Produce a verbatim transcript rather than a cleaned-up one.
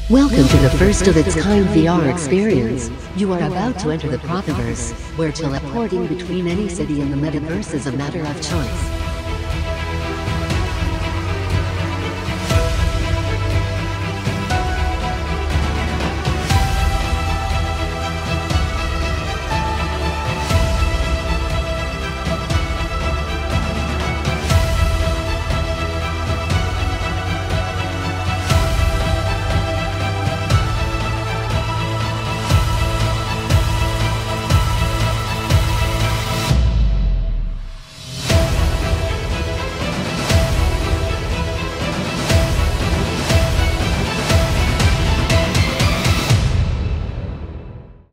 Welcome to the first of its kind V R experience. You are about to enter the Propyverse, where teleporting between any city in the metaverse is a matter of choice.